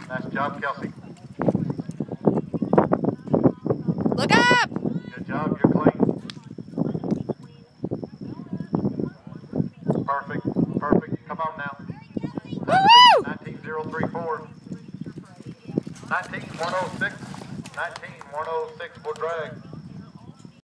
Nice job, Kelsie. Look up! Good job, you're clean. Perfect, perfect. Come on now. 19,034. 19,106. 19,106 will drag.